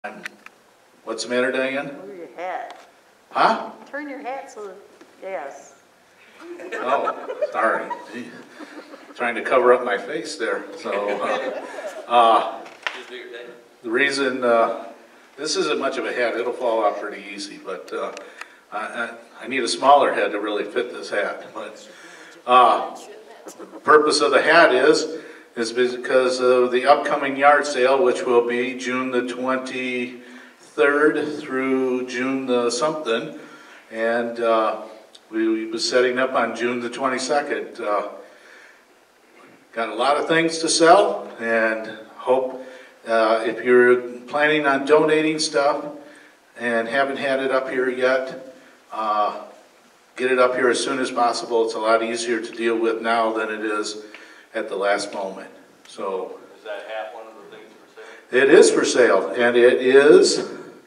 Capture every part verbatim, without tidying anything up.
I'm, what's the matter, Diane? Move your hat. Huh? Turn your hat so that, yes. Oh, sorry. Gee. Trying to cover up my face there. So, uh, uh, the reason, uh, this isn't much of a hat. It'll fall off pretty easy, but uh, I, I, I need a smaller head to really fit this hat. But uh, the purpose of the hat is, is because of the upcoming yard sale, which will be June the twenty-third through June the something. And uh, we will be setting up on June the twenty-second. Uh, got a lot of things to sell, and hope uh, if you're planning on donating stuff and haven't had it up here yet, uh, get it up here as soon as possible. It's a lot easier to deal with now than it is at the last moment. So is that hat one of the things for sale? It is for sale, and it is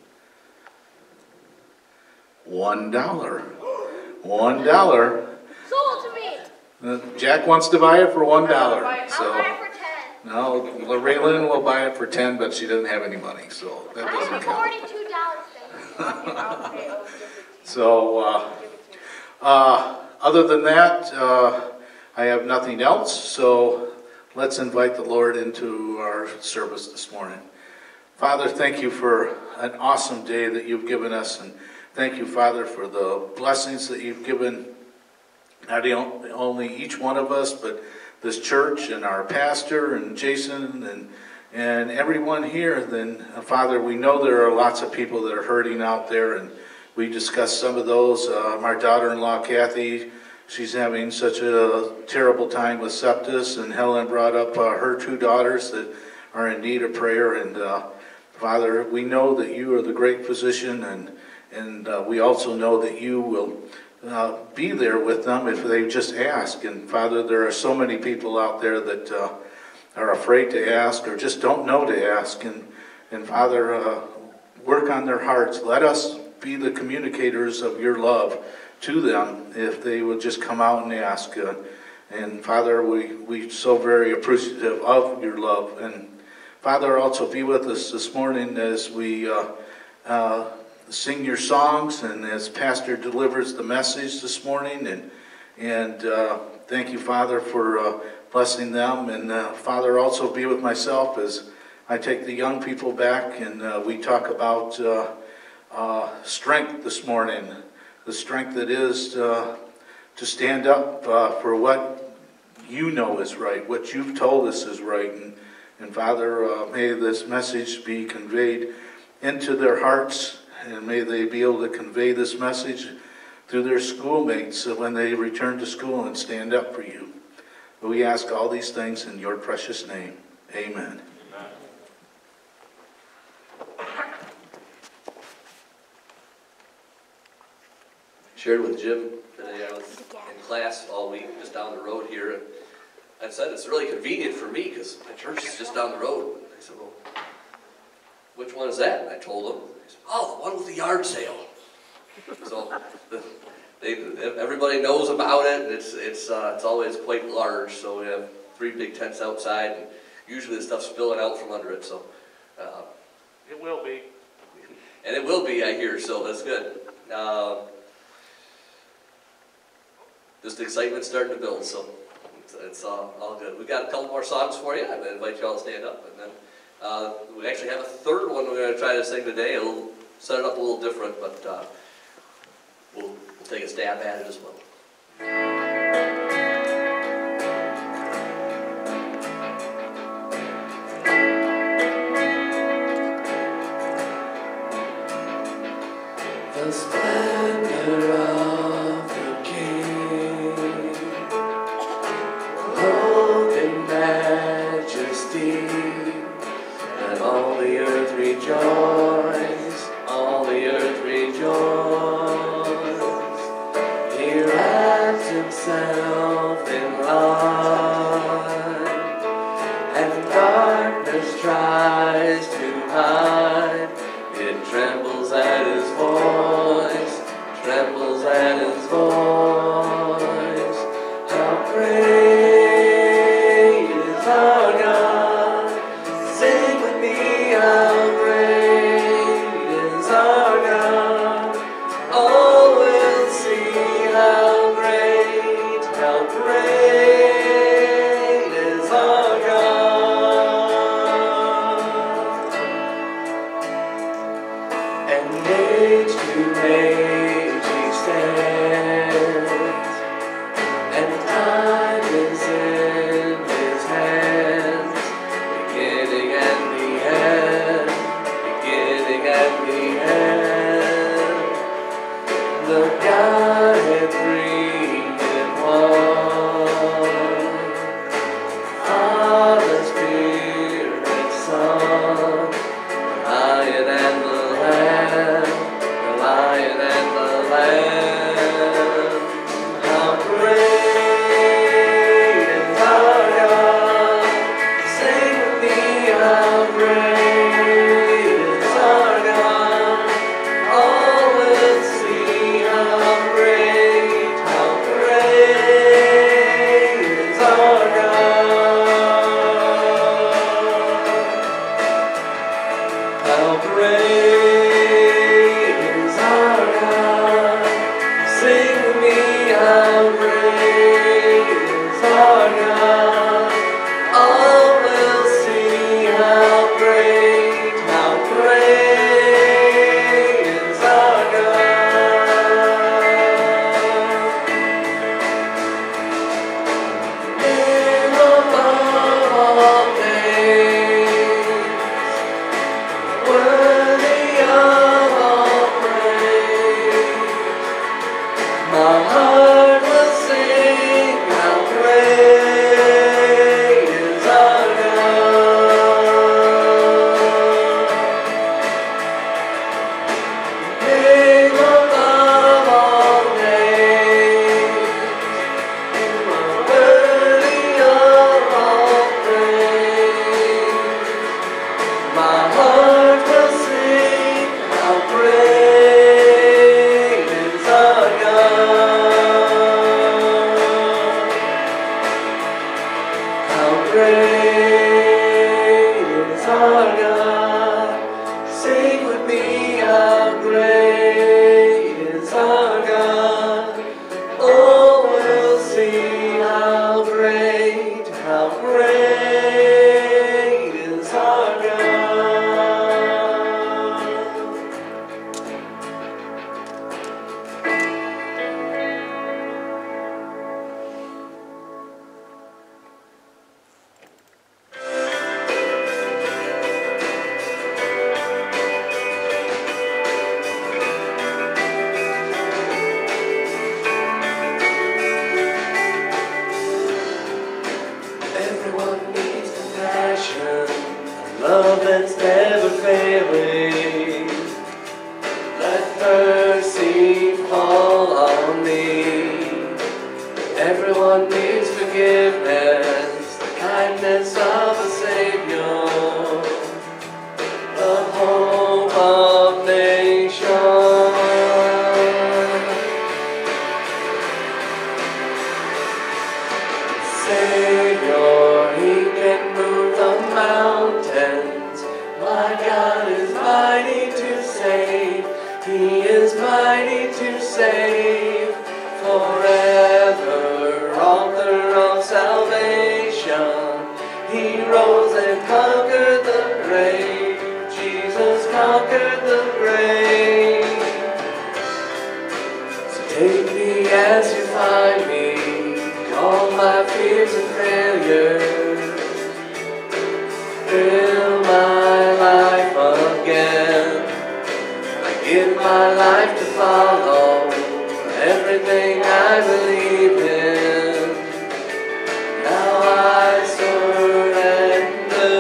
one dollar. One dollar. Sold to me. Uh, Jack wants to buy it for one dollar. I'll So buy it for ten. no, Raylan will buy it for ten, but she doesn't have any money, so that I doesn't have count. forty-two dollars. So, uh, uh, other than that, uh, I have nothing else, so let's invite the Lord into our service this morning. Father, thank you for an awesome day that you've given us, and thank you, Father, for the blessings that you've given not only each one of us, but this church and our pastor and Jason and and everyone here. Then, uh, Father, we know there are lots of people that are hurting out there, and we discussed some of those. Uh, my daughter-in-law, Kathy, she's having such a terrible time with sepsis, and Helen brought up uh, her two daughters that are in need of prayer. And uh, Father, we know that you are the great physician, and and uh, we also know that you will uh, be there with them if they just ask. And Father, there are so many people out there that uh, are afraid to ask or just don't know to ask. And and Father, uh, work on their hearts. Let us be the communicators of your love to them if they would just come out and ask. Uh, and Father, we we so very appreciative of your love. And Father, also be with us this morning as we uh, uh, sing your songs and as Pastor delivers the message this morning. And and uh, thank you, Father, for uh, blessing them. And uh, Father, also be with myself as I take the young people back and uh, we talk about uh, uh, strength this morning. The strength that is uh, to stand up uh, for what you know is right, what you've told us is right. And, and Father, uh, may this message be conveyed into their hearts, and may they be able to convey this message through their schoolmates when they return to school and stand up for you. We ask all these things in your precious name. Amen. Shared with Jim today. I was in class all week just down the road here, and I said it's really convenient for me because my church is just down the road. I said, well, which one is that? And I told them. They said, oh, the one with the yard sale. So the, they, everybody knows about it. It's it's uh, it's always quite large. So we have three big tents outside, and usually the stuff's spilling out from under it. So uh, It will be. and it will be, I hear. So that's good. Uh, Just excitement starting to build, so it's, it's uh, all good. We've got a couple more songs for you. I'm going to invite you all to stand up. And then uh, we actually have a third one we're going to try to sing today. It'll set it up a little different, but uh, we'll, we'll take a stab at it as well. The splendor of the King, clothed in majesty, and all the earth rejoice, all the earth rejoice. He wraps himself in light, and darkness tries to hide. It trembles at his voice, and age to age he stands, and time is in his hands, beginning and the end, beginning and the end. The Godhead three in one, Father, Spirit, Son, the Lion and the Lamb, the Lion and the Lamb. How great is our God! Sing with me, how great is our God! All will see how great, how great is our God! How great is our God! Sing with me, how great is our God! All will see how great, how great is our God! Name above all names, worthy of all praise. My heart will sing how great is our God. Name above all names, you are worthy of all praise. My heart will sing how great is our God. How great is our God. Sing with me, how great is our God. Oh, we'll see how great, how great is our God. Everyone needs compassion, a love that's never failing. Let mercy fall on me. Everyone needs forgiveness, the kindness of a Savior, the hope of nations. Savior, He can move the mountains. My God is mighty to save. He is mighty to save. Forever, author of salvation. He rose and conquered the grave. Jesus conquered the grave. So take me as you find me. All my fears and failures, fill my life again. I give my life to follow everything I believe in. Now I surrender.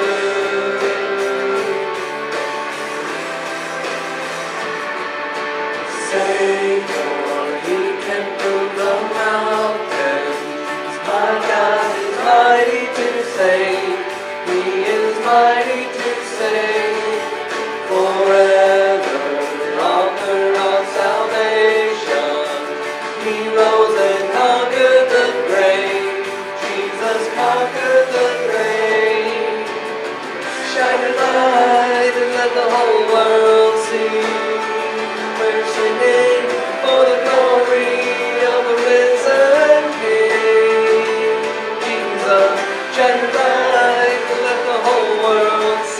Savior, He can move the mountains. My God is mighty to save. He is mighty to save. Forever, author of salvation. He rose and conquered the grave. Jesus conquered the grave. Shine your light and let the whole world see. We're singing for the glory of the risen King. Jesus, shine your light and let the whole world see.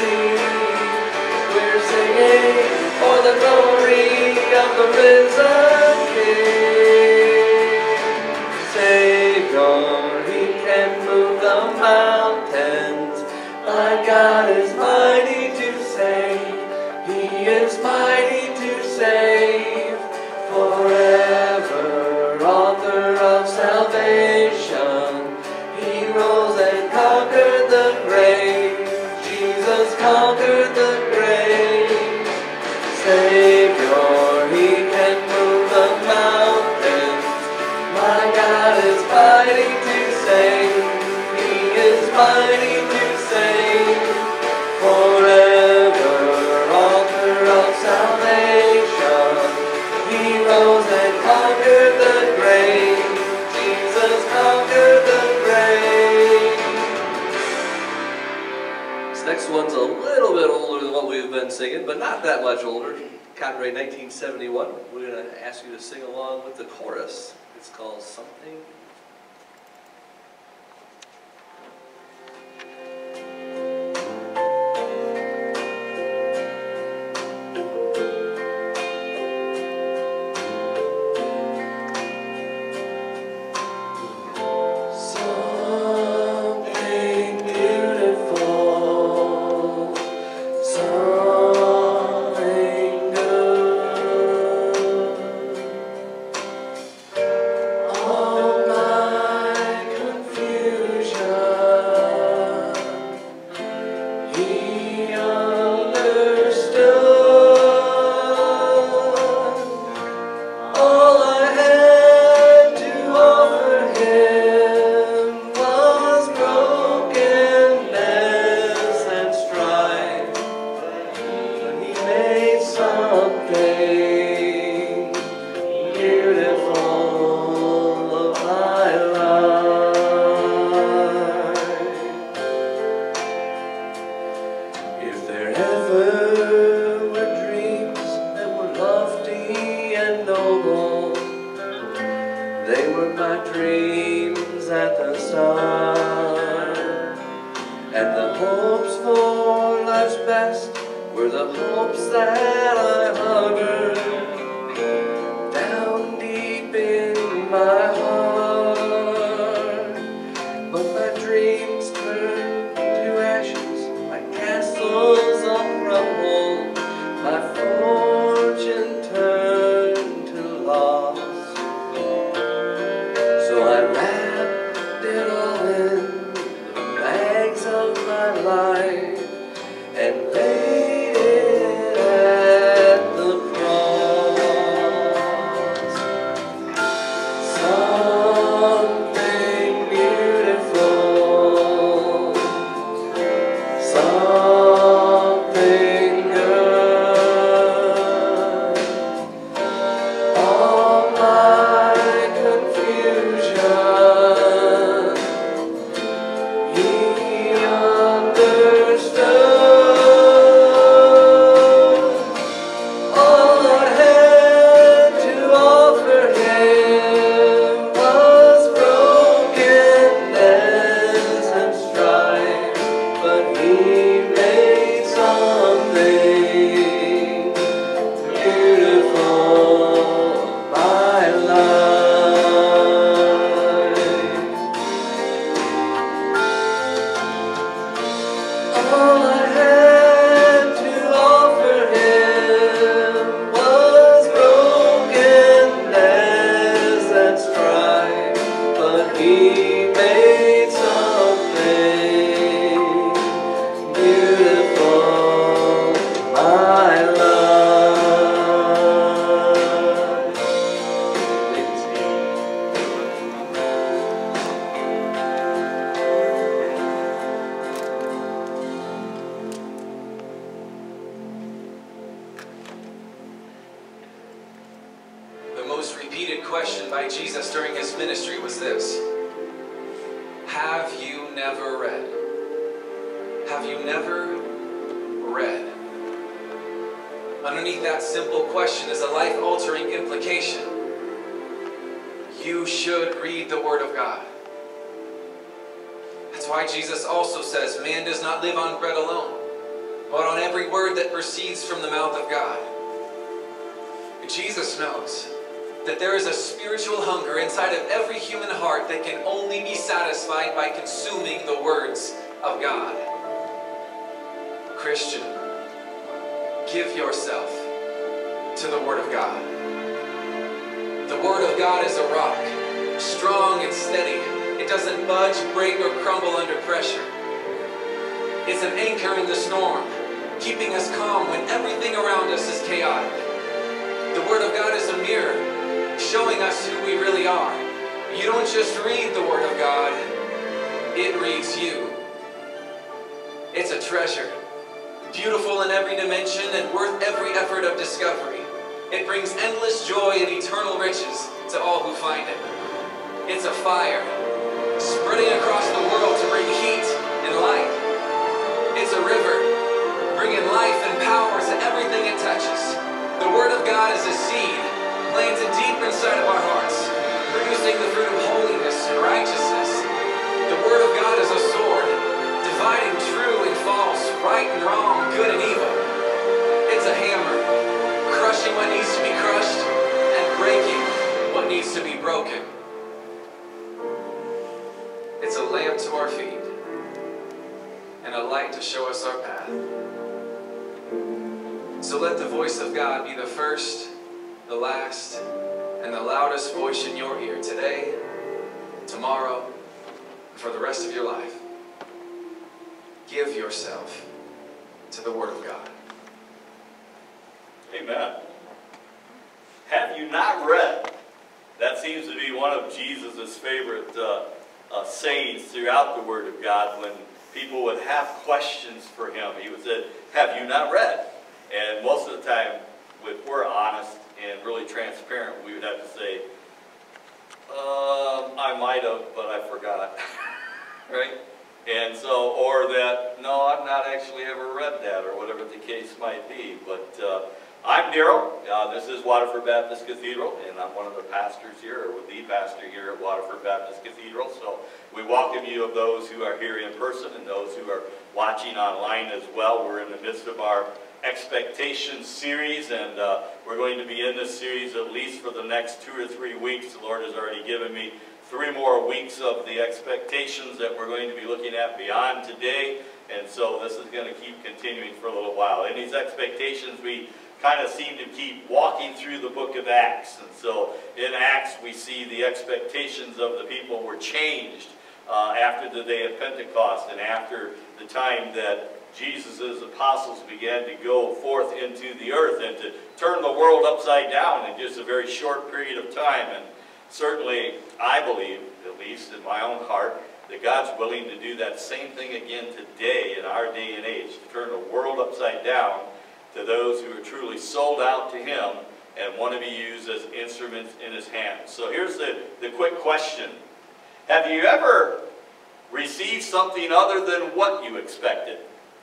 the glory of the risen King. Savior, He can move the mountains. My God is mighty to save. He is mighty to save. Forever, author of salvation. He rose and conquered the grave. Jesus conquered the grave. Savior, He can move the mountains. My God is mighty to save. He is mighty to save. Forever, author of salvation. He rose and conquered the grave. Jesus conquered the grave. This next one's a little bit older than what we've been singing, but not that much older. Copyright nineteen seventy-one. We're going to ask you to sing along with the chorus. It's called Something. Something beautiful, something good. All my confusion, He understood. All I had to offer Him was brokenness and strife, but He made something beautiful of my life. If there ever were dreams that were lofty and noble, they were my dreams at the start. And the hopes for life's best were the hopes that I harbored down deep in my heart. But my dreams turned to ashes, my castles all crumbled, my fortune turned to loss. So I wrapped it all in the rags of my life and laid it at the cross. Something beautiful, something good. All my confusion, He understood. All I had to offer Him was brokenness and strife, but He made something beautiful of my life. All I had to offer Him was brokenness and strife, but He made something beautiful of my life. The most repeated question by Jesus during His ministry was this: have you never read? Have you never read? Underneath that simple question is a life-altering implication. You should read the Word of God. That's why Jesus also says, man does not live on bread alone, but on every word that proceeds from the mouth of God. Jesus knows that there is a spiritual hunger inside of every human heart that can only be satisfied by consuming the words of God. Christian, give yourself to the Word of God. The Word of God is a rock, strong and steady. It doesn't budge, break, or crumble under pressure. It's an anchor in the storm, keeping us calm when everything around us is chaotic. The Word of God is a mirror, showing us who we really are. You don't just read the Word of God, it reads you. It's a treasure, beautiful in every dimension and worth every effort of discovery. It brings endless joy and eternal riches to all who find it. It's a fire, spreading across the world to bring heat and light. It's a river, bringing life and power to everything it touches. The Word of God is a seed, planted deep inside of our hearts, producing the fruit of holiness and righteousness. The Word of God is a sword, dividing true and false, right and wrong, good and evil. It's a hammer, crushing what needs to be crushed and breaking what needs to be broken. It's a lamp to our feet and a light to show us our path. So let the voice of God be the first, the last, and the loudest voice in your ear today, tomorrow, and for the rest of your life. Give yourself to the Word of God. Amen. Have you not read? That seems to be one of Jesus' favorite uh, uh, sayings throughout the Word of God. When people would have questions for him, he would say, have you not read? And most of the time, if we're honest and really transparent, we would have to say, um, I might have, but I forgot. Right? And so, or that, no, I've not actually ever read that, or whatever the case might be. But uh, I'm Daryl. Uh, this is Waterford Baptist Cathedral, and I'm one of the pastors here, or the pastor here at Waterford Baptist Cathedral. So we welcome you of those who are here in person and those who are watching online as well. We're in the midst of our Expectation series, and uh, we're going to be in this series at least for the next two or three weeks. The Lord has already given me three more weeks of the expectations that we're going to be looking at beyond today, and so this is going to keep continuing for a little while. In these expectations, we kind of seem to keep walking through the book of Acts, and so in Acts we see the expectations of the people were changed uh, after the day of Pentecost and after the time that Jesus' apostles began to go forth into the earth and to turn the world upside down in just a very short period of time. And certainly, I believe, at least in my own heart, that God's willing to do that same thing again today in our day and age, to turn the world upside down to those who are truly sold out to Him and want to be used as instruments in His hands. So here's the, the quick question. Have you ever received something other than what you expected?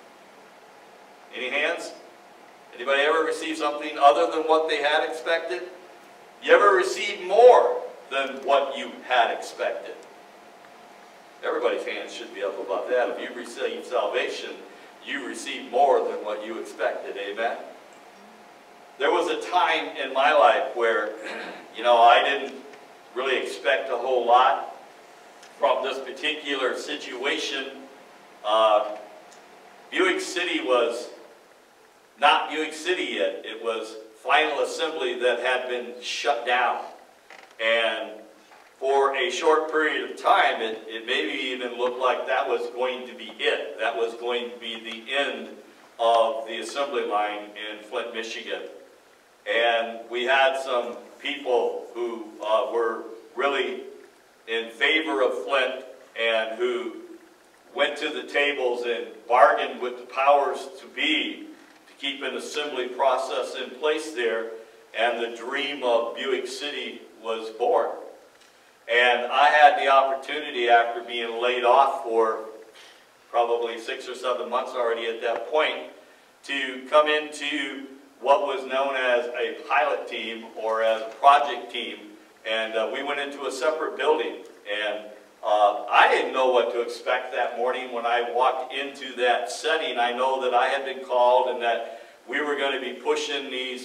Any hands? Anybody ever received something other than what they had expected? You ever received more than what you had expected? Everybody's hands should be up about that. If you've received salvation, you received more than what you expected. Amen? There was a time in my life where, you know, I didn't really expect a whole lot from this particular situation. Uh, Buick City was not Buick City yet. It was Final Assembly that had been shut down. And for a short period of time, it, it maybe even looked like that was going to be it. That was going to be the end of the assembly line in Flint, Michigan. And we had some people who uh, were really in favor of Flint and who went to the tables and bargained with the powers to be to keep an assembly process in place there, and the dream of Buick City was born. And I had the opportunity, after being laid off for probably six or seven months already at that point, to come into what was known as a pilot team or as a project team. And uh, we went into a separate building, and Uh, I didn't know what to expect that morning when I walked into that setting. I know that I had been called and that we were going to be pushing these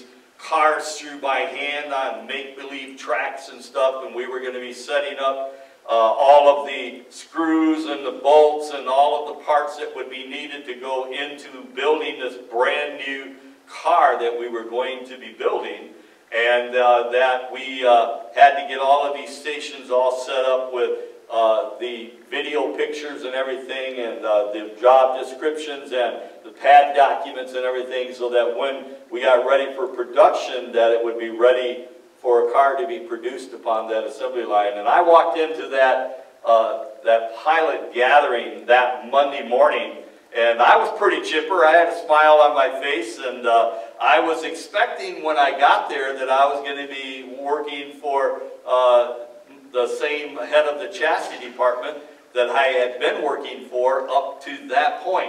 cars through by hand on make-believe tracks and stuff, and we were going to be setting up uh, all of the screws and the bolts and all of the parts that would be needed to go into building this brand new car that we were going to be building. And uh, that we uh, had to get all of these stations all set up with uh, the video pictures and everything, and uh, the job descriptions and the pad documents and everything, so that when we got ready for production, that it would be ready for a car to be produced upon that assembly line. And I walked into that, uh, that pilot gathering that Monday morning, and I was pretty chipper. I had a smile on my face, and uh, I was expecting when I got there that I was going to be working for uh, the same head of the chassis department that I had been working for up to that point.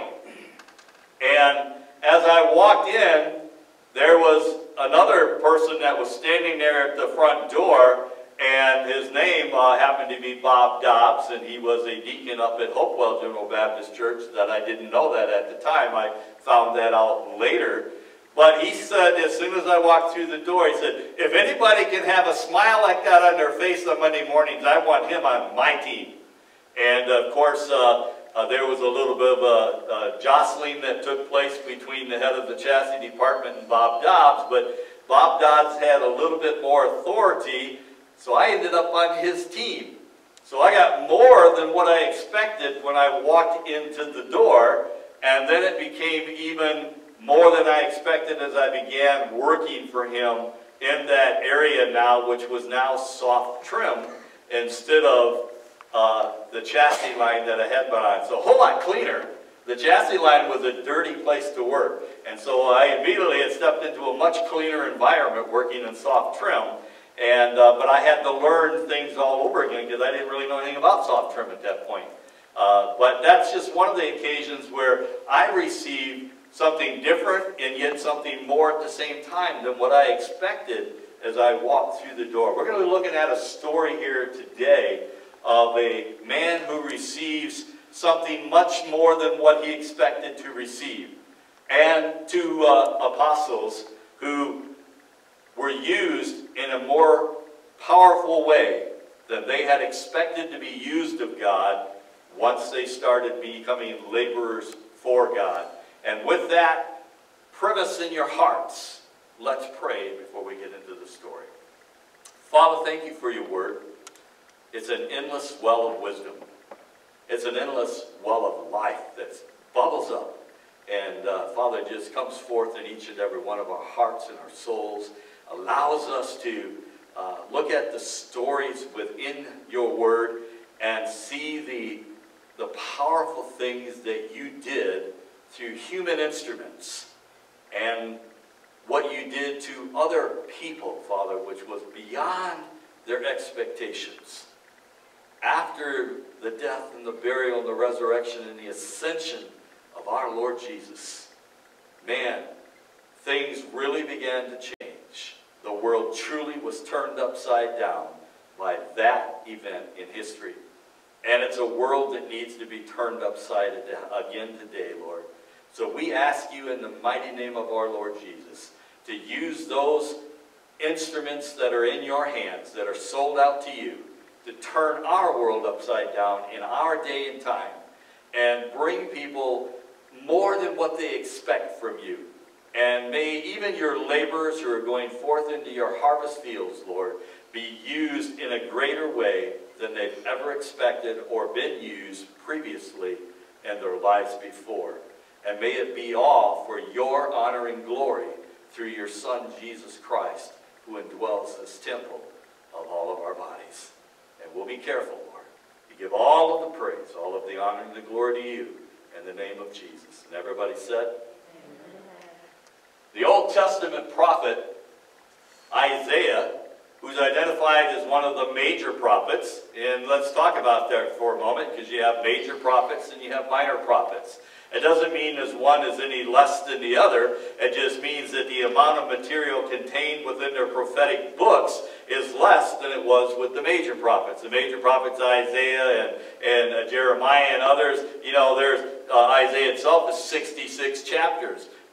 And as I walked in, there was another person that was standing there at the front door, and his name uh, happened to be Bob Dobbs, and he was a deacon up at Hopewell General Baptist Church. That I didn't know that at the time. I found that out later. But he said, as soon as I walked through the door, he said, if anybody can have a smile like that on their face on Monday mornings, I want him on my team. And of course, uh, uh, there was a little bit of a, a jostling that took place between the head of the chassis department and Bob Dobbs, but Bob Dobbs had a little bit more authority, so I ended up on his team. So I got more than what I expected when I walked into the door, and then it became even more than I expected as I began working for him in that area now, which was now soft trim instead of uh, the chassis line that I had been on. So a whole lot cleaner. The chassis line was a dirty place to work, and so I immediately had stepped into a much cleaner environment working in soft trim. And uh, but I had to learn things all over again because I didn't really know anything about soft trim at that point. Uh, but that's just one of the occasions where I received something different and yet something more at the same time than what I expected as I walked through the door. We're going to be looking at a story here today of a man who receives something much more than what he expected to receive, and two uh, apostles who were used in a more powerful way than they had expected to be used of God once they started becoming laborers for God. And with that premise in your hearts, let's pray before we get into the story. Father, thank you for your word. It's an endless well of wisdom. It's an endless well of life that bubbles up. And uh, Father, it just comes forth in each and every one of our hearts and our souls, allows us to uh, look at the stories within your word and see the, the powerful things that you did through human instruments and what you did to other people, Father, which was beyond their expectations. After the death and the burial and the resurrection and the ascension of our Lord Jesus, man, things really began to change. The world truly was turned upside down by that event in history. And it's a world that needs to be turned upside down again today, Lord. So we ask you in the mighty name of our Lord Jesus to use those instruments that are in your hands, that are sold out to you, to turn our world upside down in our day and time and bring people more than what they expect from you. And may even your laborers who are going forth into your harvest fields, Lord, be used in a greater way than they've ever expected or been used previously in their lives before. And may it be all for your honor and glory through your Son, Jesus Christ, who indwells this temple of all of our bodies. And we'll be careful, Lord. You give all of the praise, all of the honor and the glory to you in the name of Jesus. And everybody said, the Old Testament prophet Isaiah, who's identified as one of the major prophets, and let's talk about that for a moment, because you have major prophets and you have minor prophets. It doesn't mean as one is any less than the other. It just means that the amount of material contained within their prophetic books is less than it was with the major prophets. The major prophets, Isaiah and, and uh, Jeremiah and others, you know, there's uh, Isaiah itself is sixty-six chapters.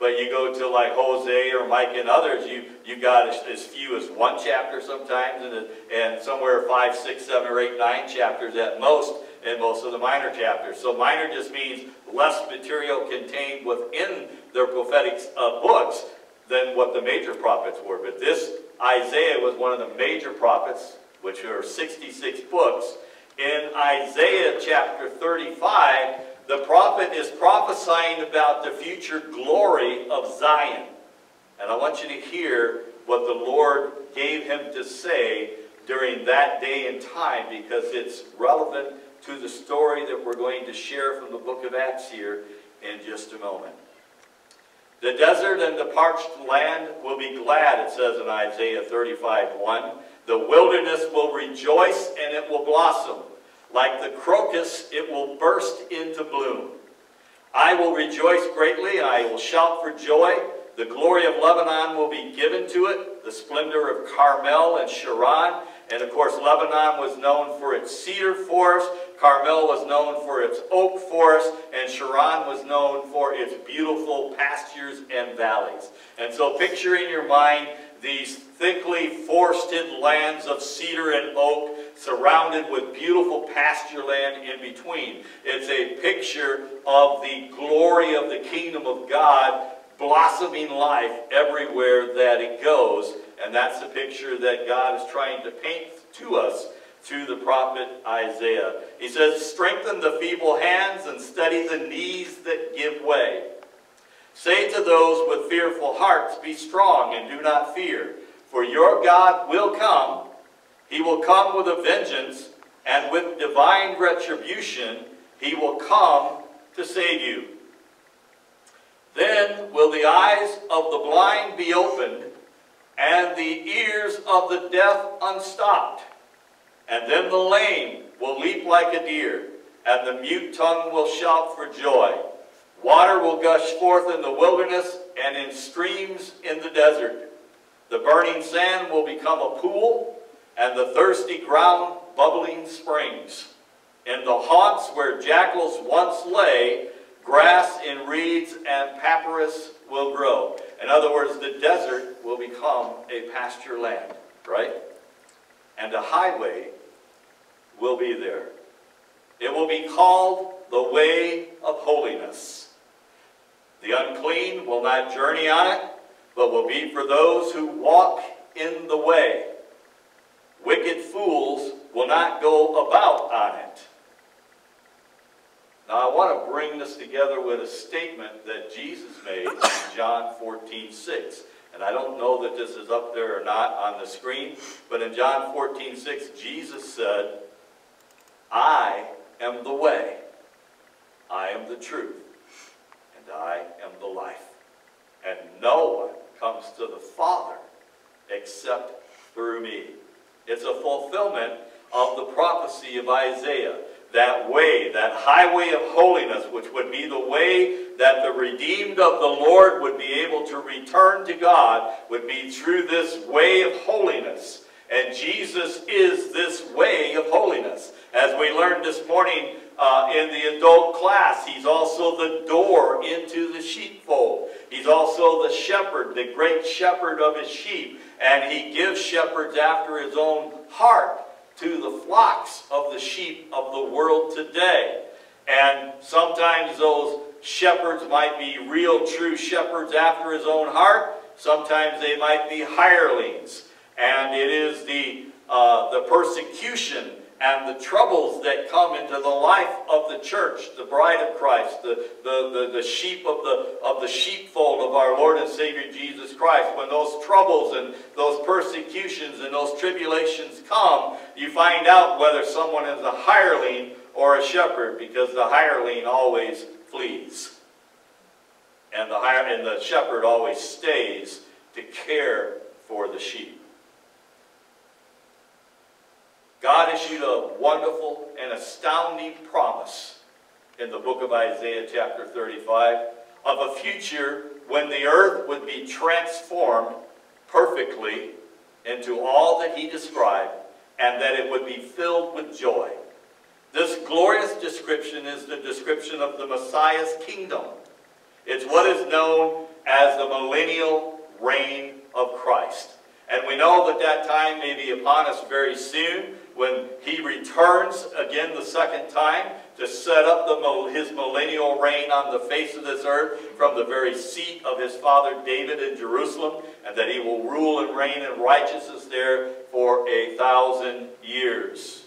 But you go to like Hosea or Micah and others, you, you got as, as few as one chapter sometimes, and, and somewhere five, six, seven, or eight, nine chapters at most, in most of the minor chapters. So minor just means less material contained within their prophetic uh, books than what the major prophets were. But this Isaiah was one of the major prophets, which are sixty-six books. In Isaiah chapter thirty-five, the prophet is prophesying about the future glory of Zion. And I want you to hear what the Lord gave him to say during that day and time, because it's relevant to the story that we're going to share from the book of Acts here in just a moment. The desert and the parched land will be glad, it says in Isaiah thirty-five one. The wilderness will rejoice and it will blossom. Like the crocus, it will burst into bloom. I will rejoice greatly, and I will shout for joy. The glory of Lebanon will be given to it, the splendor of Carmel and Sharon. And of course, Lebanon was known for its cedar forest, Carmel was known for its oak forest, and Sharon was known for its beautiful pastures and valleys. And so picture in your mind these thickly forested lands of cedar and oak surrounded with beautiful pasture land in between. It's a picture of the glory of the kingdom of God blossoming life everywhere that it goes. And that's the picture that God is trying to paint to us through the prophet Isaiah. He says, strengthen the feeble hands and steady the knees that give way. Say to those with fearful hearts, be strong and do not fear, for your God will come. He will come with a vengeance, and with divine retribution, he will come to save you. Then will the eyes of the blind be opened, and the ears of the deaf unstopped. And then the lame will leap like a deer, and the mute tongue will shout for joy. Water will gush forth in the wilderness and in streams in the desert. The burning sand will become a pool, and the thirsty ground bubbling springs. In the haunts where jackals once lay, grass and reeds and papyrus will grow. In other words, the desert will become a pasture land, right? And a highway will be there. It will be called the way of holiness. The unclean will not journey on it, but will be for those who walk in the way. Wicked fools will not go about on it. Now I want to bring this together with a statement that Jesus made in John fourteen six. And I don't know that this is up there or not on the screen, but in John fourteen six, Jesus said, I am the way, I am the truth, and I am the life. And no one comes to the Father except through me. It's a fulfillment of the prophecy of Isaiah. That way, that highway of holiness, which would be the way that the redeemed of the Lord would be able to return to God, would be through this way of holiness. And Jesus is this way of holiness. As we learned this morning uh, in the adult class, he's also the door into the sheepfold. He's also the shepherd, the great shepherd of his sheep. And he gives shepherds after his own heart to the flocks of the sheep of the world today. And sometimes those shepherds might be real true shepherds after his own heart. Sometimes they might be hirelings. And it is the, uh, the persecution and the troubles that come into the life of the church, the bride of Christ, the, the, the, the sheep of the, of the sheepfold of our Lord and Savior Jesus Christ. When those troubles and those persecutions and those tribulations come, you find out whether someone is a hireling or a shepherd, because the hireling always flees. And the, hire, and the shepherd always stays to care for the sheep. God issued a wonderful and astounding promise in the book of Isaiah chapter thirty-five of a future when the earth would be transformed perfectly into all that he described, and that it would be filled with joy. This glorious description is the description of the Messiah's kingdom. It's what is known as the millennial reign of Christ. And we know that that time may be upon us very soon when he returns again the second time to set up the, his millennial reign on the face of this earth from the very seat of his father David in Jerusalem, and that he will rule and reign in righteousness there for a thousand years.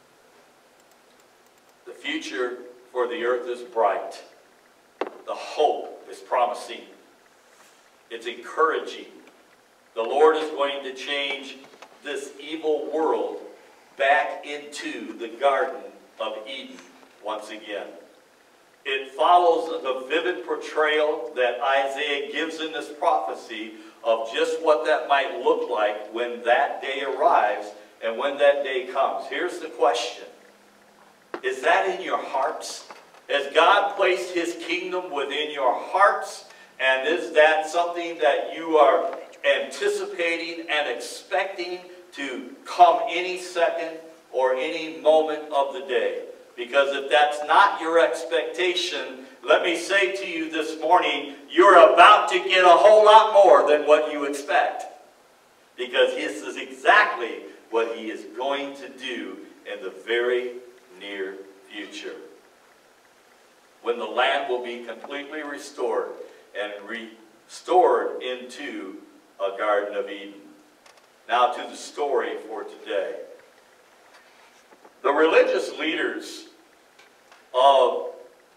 The future for the earth is bright. The hope is promising. It's encouraging. The Lord is going to change this evil world back into the Garden of Eden once again. It follows the vivid portrayal that Isaiah gives in this prophecy of just what that might look like when that day arrives and when that day comes. Here's the question. Is that in your hearts? Has God placed his kingdom within your hearts? And is that something that you are anticipating and expecting to come any second or any moment of the day? Because if that's not your expectation, let me say to you this morning, you're about to get a whole lot more than what you expect. Because this is exactly what he is going to do in the very near future. When the land will be completely restored and restored into a Garden of Eden. Now to the story for today. The religious leaders of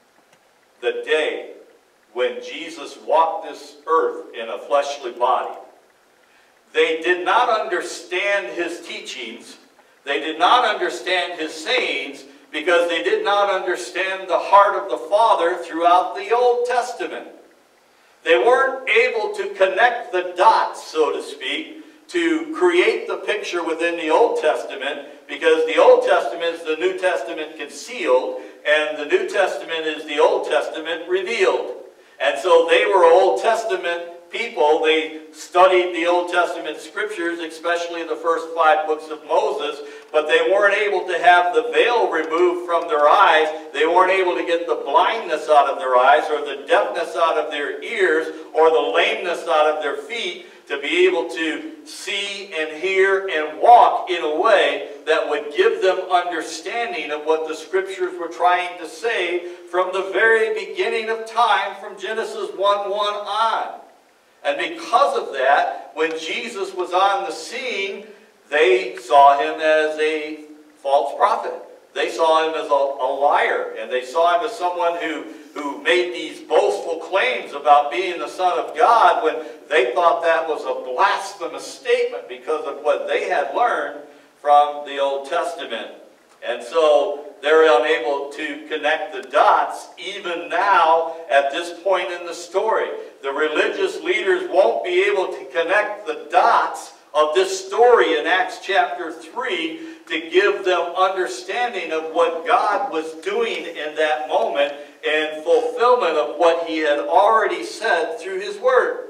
the day when Jesus walked this earth in a fleshly body, they did not understand his teachings. They did not understand his sayings because they did not understand the heart of the Father throughout the Old Testament. They weren't able to connect the dots, so to speak, to create the picture within the Old Testament, because the Old Testament is the New Testament concealed, and the New Testament is the Old Testament revealed. And so they were Old Testament people. They studied the Old Testament scriptures, especially the first five books of Moses, but they weren't able to have the veil removed from their eyes. They weren't able to get the blindness out of their eyes, or the deafness out of their ears, or the lameness out of their feet, to be able to see and hear and walk in a way that would give them understanding of what the scriptures were trying to say from the very beginning of time, from Genesis one one on. And because of that, when Jesus was on the scene, they saw him as a false prophet. They saw him as a, a liar, and they saw him as someone who, who made these boastful claims about being the Son of God when they thought that was a blasphemous statement because of what they had learned from the Old Testament. And so they're unable to connect the dots even now at this point in the story. The religious leaders won't be able to connect the dots of this story in Acts chapter three to give them understanding of what God was doing in that moment and fulfillment of what he had already said through his word.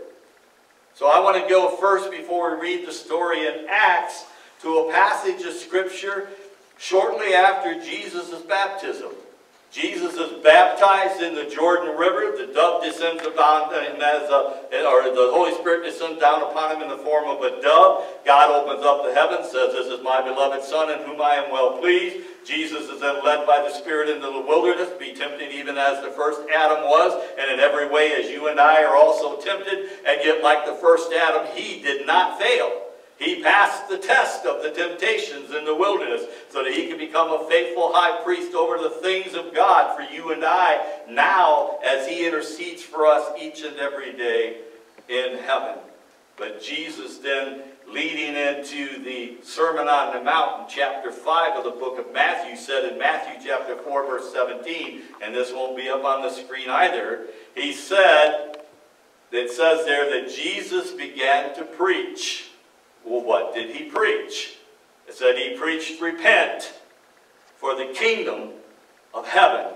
So I want to go first, before we read the story in Acts, to a passage of scripture shortly after Jesus' baptism. Jesus is baptized in the Jordan River. The dove descends upon him as a, or the Holy Spirit descends down upon him in the form of a dove. God opens up the heavens, says, "This is my beloved Son, in whom I am well pleased." Jesus is then led by the Spirit into the wilderness, be tempted even as the first Adam was, and in every way as you and I are also tempted. And yet, like the first Adam, he did not fail. He passed the test of the temptations in the wilderness so that he could become a faithful high priest over the things of God for you and I now, as he intercedes for us each and every day in heaven. But Jesus then, leading into the Sermon on the Mount in chapter five of the book of Matthew, said in Matthew chapter four verse seventeen, and this won't be up on the screen either, he said, it says there that Jesus began to preach. Well, what did he preach? It said he preached, "Repent, for the kingdom of heaven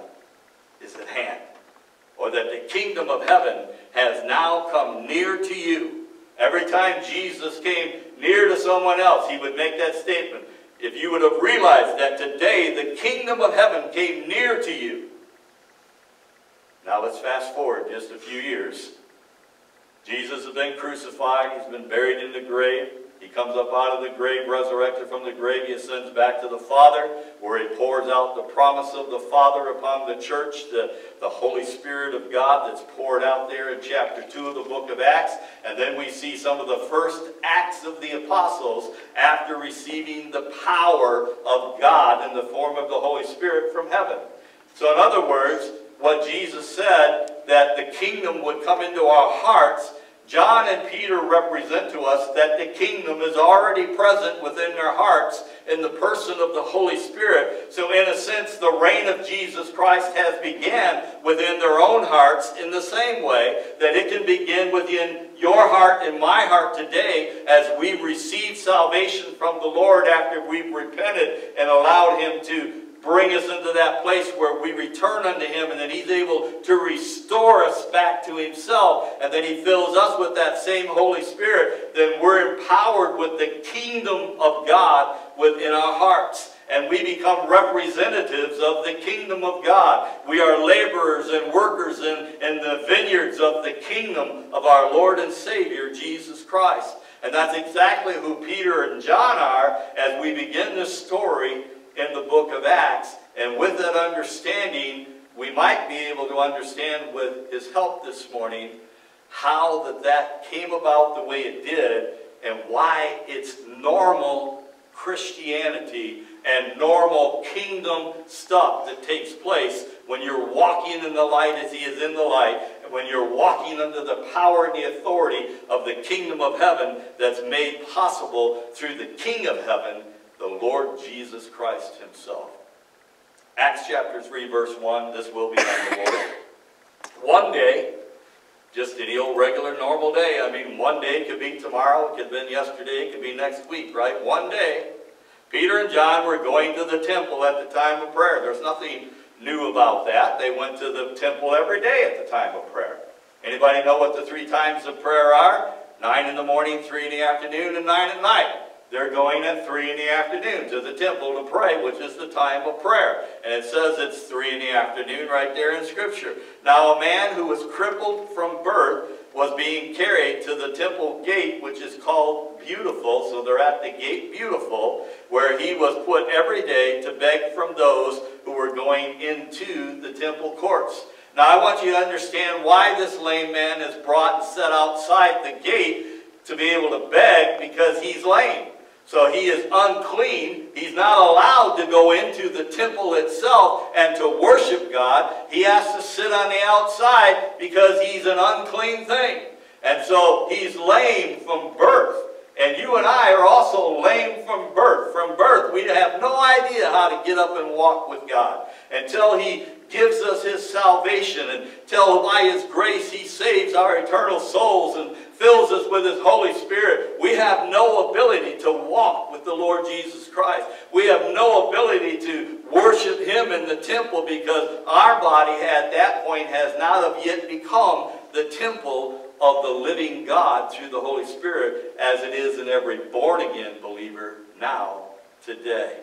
is at hand." Or that the kingdom of heaven has now come near to you. Every time Jesus came near to someone else, he would make that statement. If you would have realized that today the kingdom of heaven came near to you. Now let's fast forward just a few years. Jesus has been crucified. He's been buried in the grave. He comes up out of the grave, resurrected from the grave. He ascends back to the Father, where he pours out the promise of the Father upon the church, the, the Holy Spirit of God that's poured out there in chapter two of the book of Acts. And then we see some of the first acts of the apostles after receiving the power of God in the form of the Holy Spirit from heaven. So in other words, what Jesus said, that the kingdom would come into our hearts, John and Peter represent to us that the kingdom is already present within their hearts in the person of the Holy Spirit. So in a sense, the reign of Jesus Christ has began within their own hearts in the same way that it can begin within your heart and my heart today as we receive salvation from the Lord after we've repented and allowed Him to bring us into that place where we return unto Him, and then He's able to restore us back to Himself, and then He fills us with that same Holy Spirit. Then we're empowered with the kingdom of God within our hearts, and we become representatives of the kingdom of God. We are laborers and workers in, in the vineyards of the kingdom of our Lord and Savior, Jesus Christ. And that's exactly who Peter and John are as we begin this story in the book of Acts. And with that understanding, we might be able to understand with His help this morning how that that came about the way it did and why it's normal Christianity and normal kingdom stuff that takes place when you're walking in the light as He is in the light, and when you're walking under the power and the authority of the kingdom of heaven that's made possible through the King of heaven, the Lord Jesus Christ Himself. Acts chapter three verse one, this will be on the Lord. One day, just any old regular normal day. I mean, one day could be tomorrow, it could have been yesterday, it could be next week, right? One day, Peter and John were going to the temple at the time of prayer. There's nothing new about that. They went to the temple every day at the time of prayer. Anybody know what the three times of prayer are? Nine in the morning, three in the afternoon, and nine at night. They're going at three in the afternoon to the temple to pray, which is the time of prayer. And it says it's three in the afternoon right there in Scripture. Now a man who was crippled from birth was being carried to the temple gate, which is called Beautiful. So they're at the gate Beautiful, where he was put every day to beg from those who were going into the temple courts. Now I want you to understand why this lame man is brought and set outside the gate to be able to beg, because he's lame. So he is unclean. He's not allowed to go into the temple itself and to worship God. He has to sit on the outside because he's an unclean thing. And so he's lame from birth. And you and I are also lame from birth. From birth, we have no idea how to get up and walk with God until He gives us His salvation, and till by His grace He saves our eternal souls and fills us with His Holy Spirit. We have no ability to walk with the Lord Jesus Christ. We have no ability to worship Him in the temple, because our body at that point has not of yet become the temple of the living God through the Holy Spirit, as it is in every born-again believer now, today.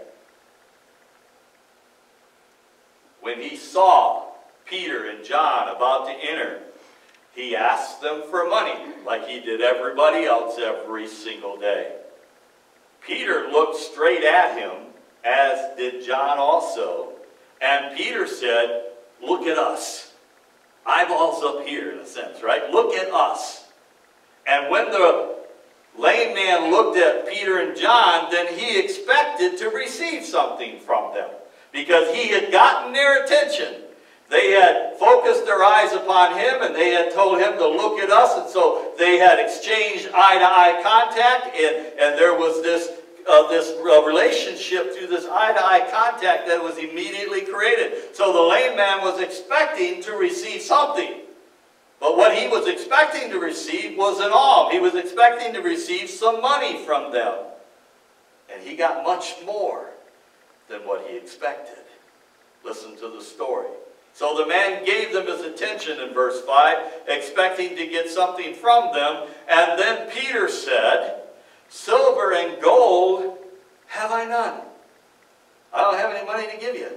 When He saw Peter and John about to enter, He asked them for money, like He did everybody else every single day. Peter looked straight at Him, as did John also, and Peter said, "Look at us." Eyeballs up here, in a sense, right? Look at us. And when the lame man looked at Peter and John, then he expected to receive something from them, because he had gotten their attention. They had focused their eyes upon him, and they had told him to look at us, and so they had exchanged eye-to-eye contact, and, and there was this Uh, this uh, relationship through this eye-to-eye contact that was immediately created. So the lame man was expecting to receive something. But what he was expecting to receive was an alms. He was expecting to receive some money from them. And he got much more than what he expected. Listen to the story. So the man gave them his attention in verse five, expecting to get something from them. And then Peter said, "Silver and gold have I none. I don't have any money to give you.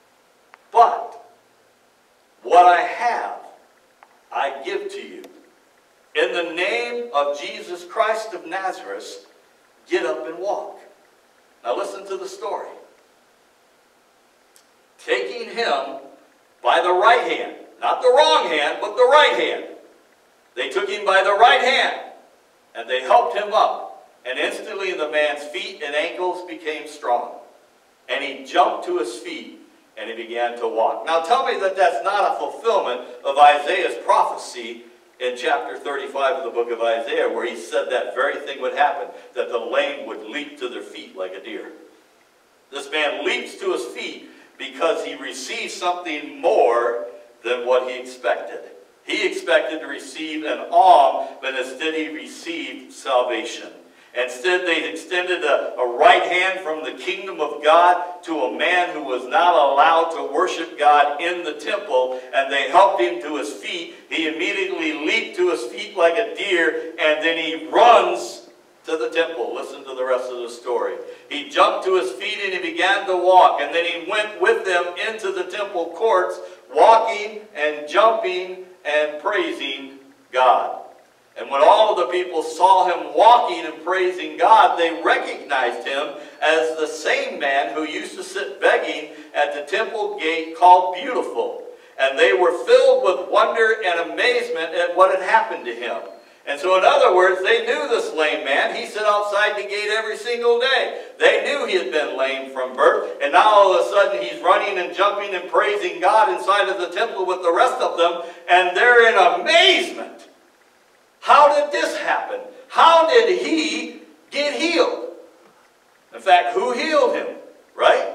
But what I have, I give to you. in the name of Jesus Christ of Nazareth, get up and walk. Now listen to the story. Taking him by the right hand, not the wrong hand, but the right hand. They took him by the right hand, and they helped him up. And instantly the man's feet and ankles became strong. And he jumped to his feet, and he began to walk. Now tell me that that's not a fulfillment of Isaiah's prophecy in chapter thirty-five of the book of Isaiah, where he said that very thing would happen, that the lame would leap to their feet like a deer. This man leaps to his feet because he received something more than what he expected. He expected to receive an alms, but instead he received salvation. Instead, they extended a, a right hand from the kingdom of God to a man who was not allowed to worship God in the temple, and they helped him to his feet. He immediately leaped to his feet like a deer, and then he runs to the temple. Listen to the rest of the story. He jumped to his feet and he began to walk, and then he went with them into the temple courts, walking and jumping and praising God. And when all of the people saw him walking and praising God, they recognized him as the same man who used to sit begging at the temple gate called Beautiful. And they were filled with wonder and amazement at what had happened to him. And so in other words, they knew this lame man. He sat outside the gate every single day. They knew he had been lame from birth. And now all of a sudden he's running and jumping and praising God inside of the temple with the rest of them. And they're in amazement. How did this happen? How did he get healed? In fact, who healed him? Right?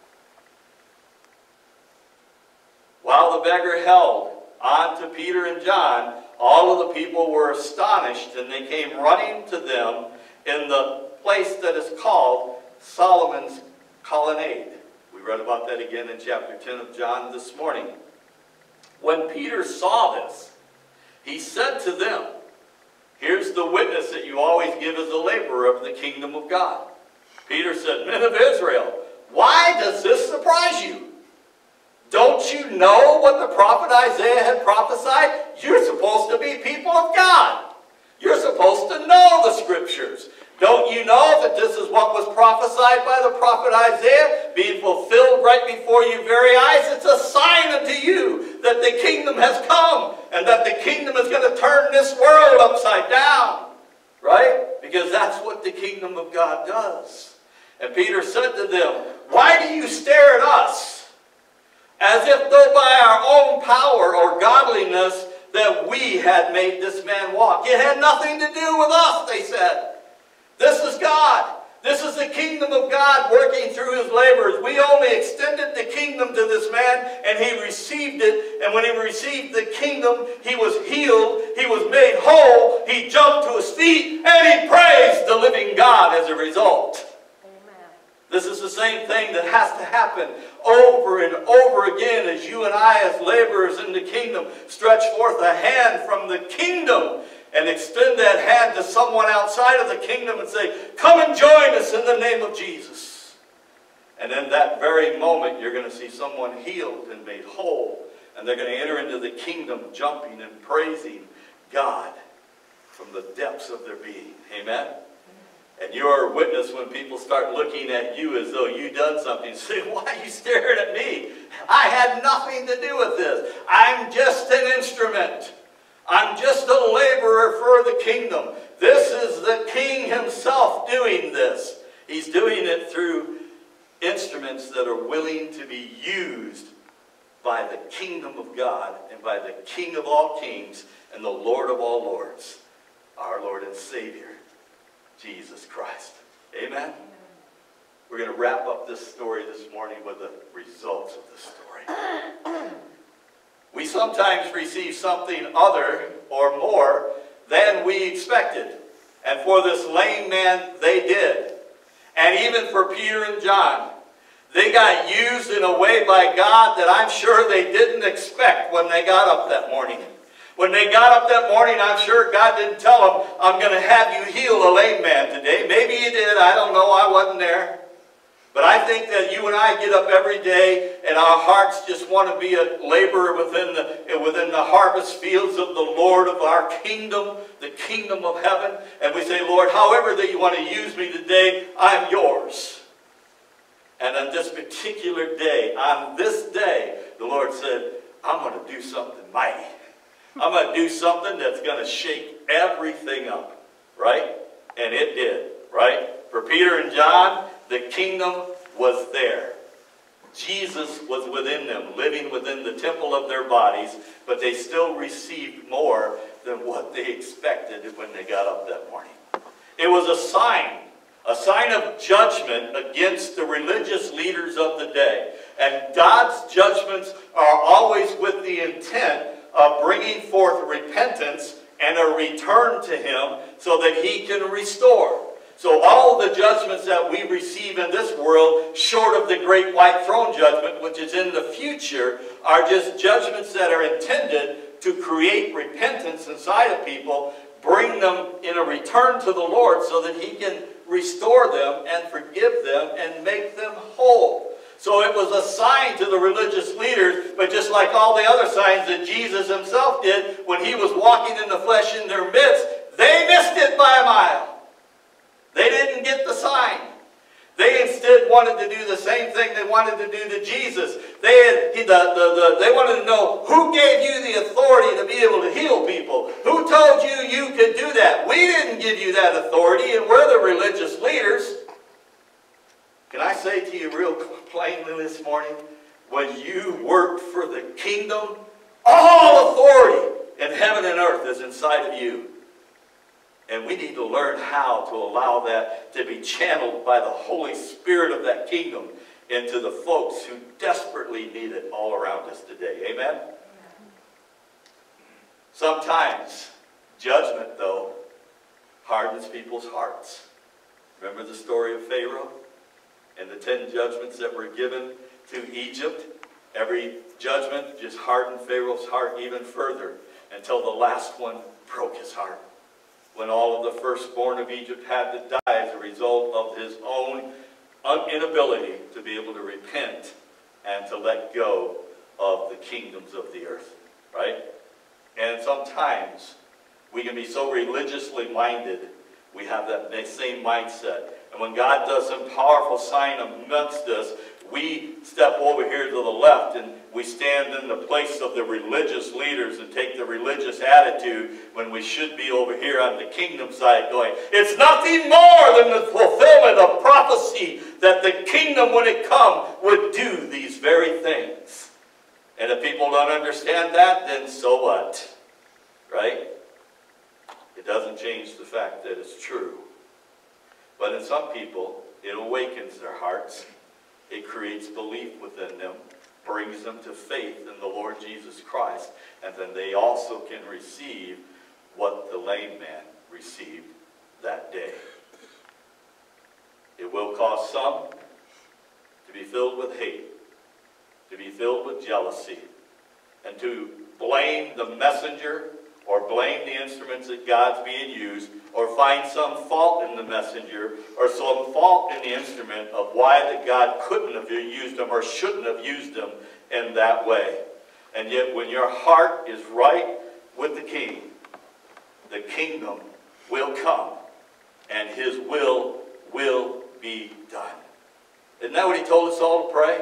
While the beggar held on to Peter and John, all of the people were astonished, and they came running to them in the place that is called Solomon's Colonnade. We read about that again in chapter ten of John this morning. When Peter saw this, he said to them, here's the witness that you always give as a laborer of the kingdom of God. Peter said, men of Israel, why does this surprise you? Don't you know what the prophet Isaiah had prophesied? You're supposed to be people of God. You're supposed to know the scriptures. Don't you know that this is what was prophesied by the prophet Isaiah, being fulfilled right before your very eyes? It's a sign unto you that the kingdom has come, and that the kingdom is going to turn this world upside down. Right? Because that's what the kingdom of God does. And Peter said to them, why do you stare at us? As if though by our own power or godliness that we had made this man walk. It had nothing to do with us, they said. This is God. This is the kingdom of God working through his laborers. We only extended the kingdom to this man, and he received it. And when he received the kingdom, he was healed. He was made whole. He jumped to his feet, and he praised the living God as a result. This is the same thing that has to happen over and over again as you and I, as laborers in the kingdom, stretch forth a hand from the kingdom and extend that hand to someone outside of the kingdom and say, come and join us in the name of Jesus. And in that very moment, you're going to see someone healed and made whole, and they're going to enter into the kingdom jumping and praising God from the depths of their being. Amen? And you're a witness when people start looking at you as though you've done something. Say, why are you staring at me? I had nothing to do with this. I'm just an instrument. I'm just a laborer for the kingdom. This is the king himself doing this. He's doing it through instruments that are willing to be used by the kingdom of God and by the King of all kings and the Lord of all lords, our Lord and Savior, Jesus Christ. Amen? We're going to wrap up this story this morning with the results of the story. We sometimes receive something other or more than we expected. And for this lame man, they did. And even for Peter and John, they got used in a way by God that I'm sure they didn't expect when they got up that morning. When they got up that morning, I'm sure God didn't tell them, I'm going to have you heal a lame man today. Maybe he did. I don't know. I wasn't there. But I think that you and I get up every day and our hearts just want to be a laborer within the, within the harvest fields of the Lord of our kingdom, the kingdom of heaven. And we say, Lord, however that you want to use me today, I'm yours. And on this particular day, on this day, the Lord said, I'm going to do something mighty. I'm going to do something that's going to shake everything up. Right? And it did. Right? For Peter and John, the kingdom was there. Jesus was within them, living within the temple of their bodies, but they still received more than what they expected when they got up that morning. It was a sign, a sign of judgment against the religious leaders of the day. And God's judgments are always with the intent of bringing forth repentance and a return to Him so that He can restore. So all the judgments that we receive in this world, short of the great white throne judgment, which is in the future, are just judgments that are intended to create repentance inside of people, bring them in a return to the Lord so that He can restore them and forgive them and make them whole. So it was a sign to the religious leaders, but just like all the other signs that Jesus Himself did when He was walking in the flesh in their midst, they missed it by a mile. They didn't get the sign. They instead wanted to do the same thing they wanted to do to Jesus. They, had, he, the, the, the, they wanted to know, who gave you the authority to be able to heal people? Who told you you could do that? We didn't give you that authority, and we're the religious leaders. Can I say to you real plainly this morning, when you work for the kingdom, all authority in heaven and earth is inside of you. And we need to learn how to allow that to be channeled by the Holy Spirit of that kingdom into the folks who desperately need it all around us today. Amen? Sometimes judgment, though, hardens people's hearts. Remember the story of Pharaoh and the ten judgments that were given to Egypt? Every judgment just hardened Pharaoh's heart even further until the last one broke his heart. When all of the firstborn of Egypt had to die as a result of his own inability to be able to repent and to let go of the kingdoms of the earth. Right? And sometimes we can be so religiously minded, we have that same mindset. And when God does some powerful sign amongst us, we step over here to the left and we stand in the place of the religious leaders and take the religious attitude when we should be over here on the kingdom side going, it's nothing more than the fulfillment of prophecy that the kingdom, when it comes, would do these very things. And if people don't understand that, then so what? Right? It doesn't change the fact that it's true. But in some people, it awakens their hearts. It creates belief within them, brings them to faith in the Lord Jesus Christ, and then they also can receive what the lame man received that day. It will cause some to be filled with hate, to be filled with jealousy, and to blame the messenger or blame the instruments that God's being used, or find some fault in the messenger, or some fault in the instrument of why that God couldn't have used them or shouldn't have used them in that way. And yet when your heart is right with the King, the kingdom will come, and His will will be done. Isn't that what He told us all to pray?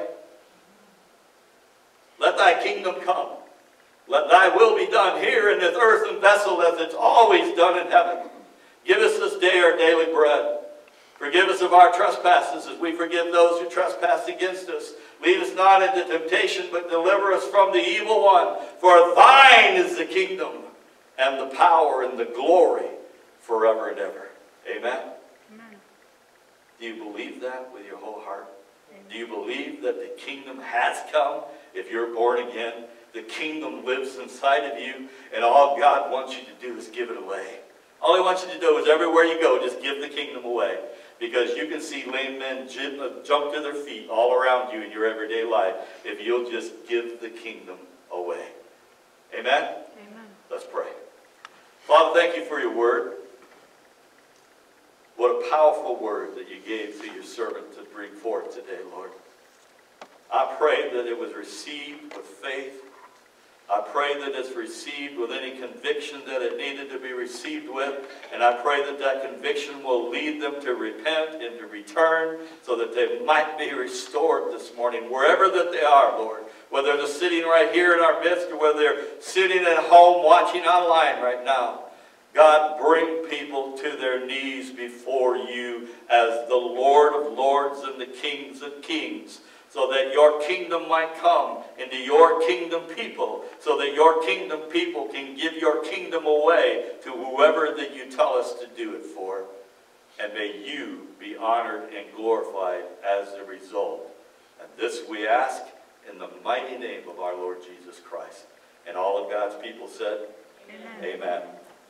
Let Thy kingdom come. Let Thy will be done here in this earthen vessel as it's always done in heaven. Give us this day our daily bread. Forgive us of our trespasses as we forgive those who trespass against us. Lead us not into temptation, but deliver us from the evil one. For Thine is the kingdom and the power and the glory forever and ever. Amen? Amen. Do you believe that with your whole heart? Amen. Do you believe that the kingdom has come if you're born again? The kingdom lives inside of you, and all God wants you to do is give it away. All He wants you to do is everywhere you go, just give the kingdom away. Because you can see lame men jump to their feet all around you in your everyday life if you'll just give the kingdom away. Amen? Amen. Let's pray. Father, thank You for Your word. What a powerful word that you gave to your servant to bring forth today, Lord. I pray that it was received with faith. I pray that it's received with any conviction that it needed to be received with. And I pray that that conviction will lead them to repent and to return so that they might be restored this morning, wherever that they are, Lord. Whether they're sitting right here in our midst or whether they're sitting at home watching online right now. God, bring people to their knees before you as the Lord of lords and the kings of kings, so that your kingdom might come into your kingdom people, so that your kingdom people can give your kingdom away to whoever that you tell us to do it for. And may you be honored and glorified as the result. And this we ask in the mighty name of our Lord Jesus Christ. And all of God's people said, Amen. Amen.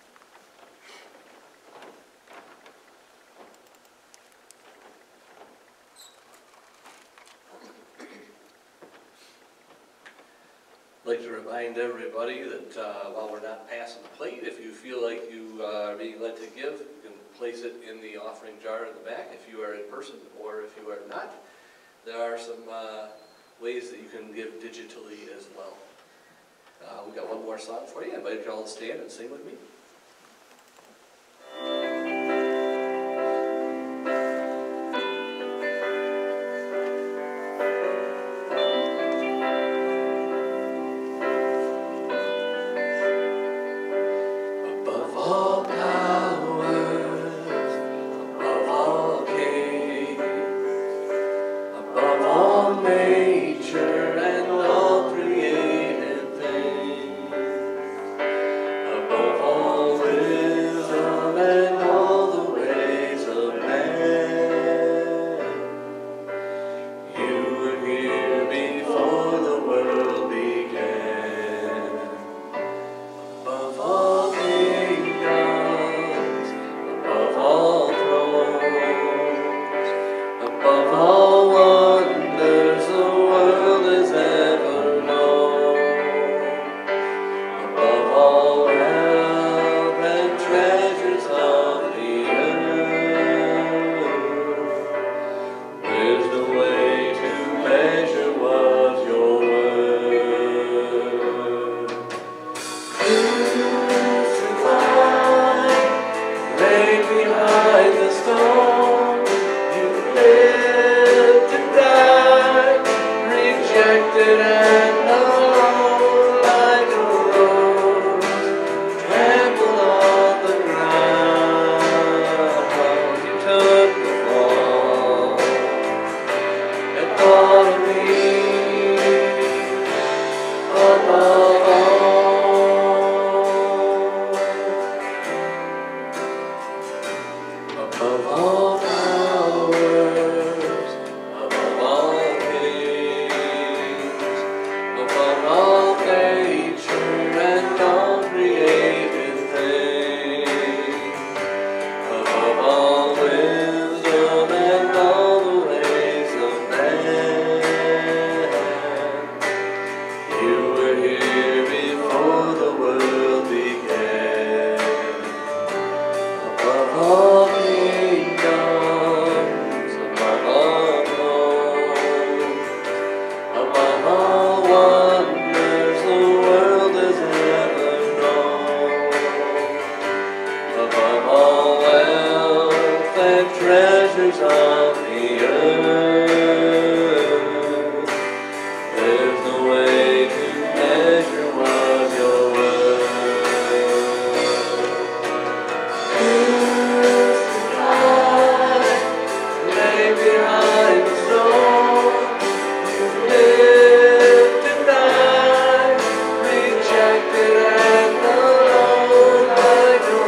I'd like to remind everybody that uh, while we're not passing the plate, if you feel like you uh, are being led to give, you can place it in the offering jar in the back if you are in person, or if you are not, there are some uh, ways that you can give digitally as well. Uh, we got one more song for you. I invite you all to stand and sing with me.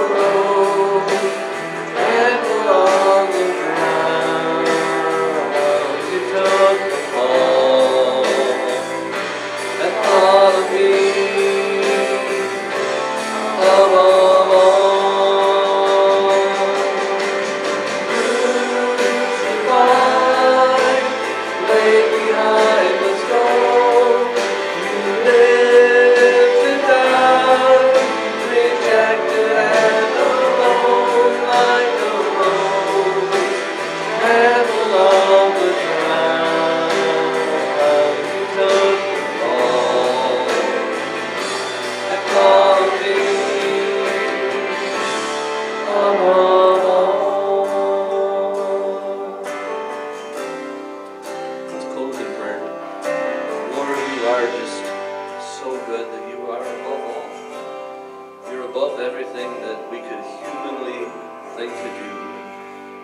Trampled on the ground.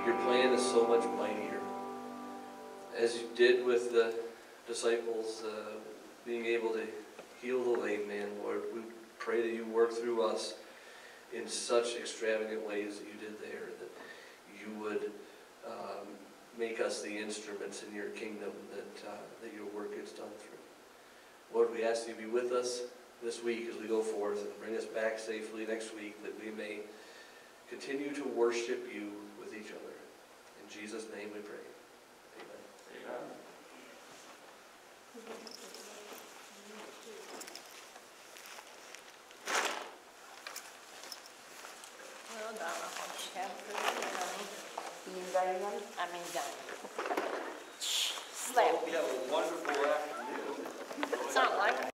your plan is so much mightier. As you did with the disciples, uh, being able to heal the lame man, Lord, we pray that you work through us in such extravagant ways that you did there, that you would um, make us the instruments in your kingdom that, uh, that your work gets done through. Lord, we ask you to be with us this week as we go forth and bring us back safely next week, that we may continue to worship you with each other. In Jesus' name we pray. Amen. Amen. Well, Donna, what you have for me, honey? You done yet? I mean, done. Slap. We have a wonderful afternoon. It's not like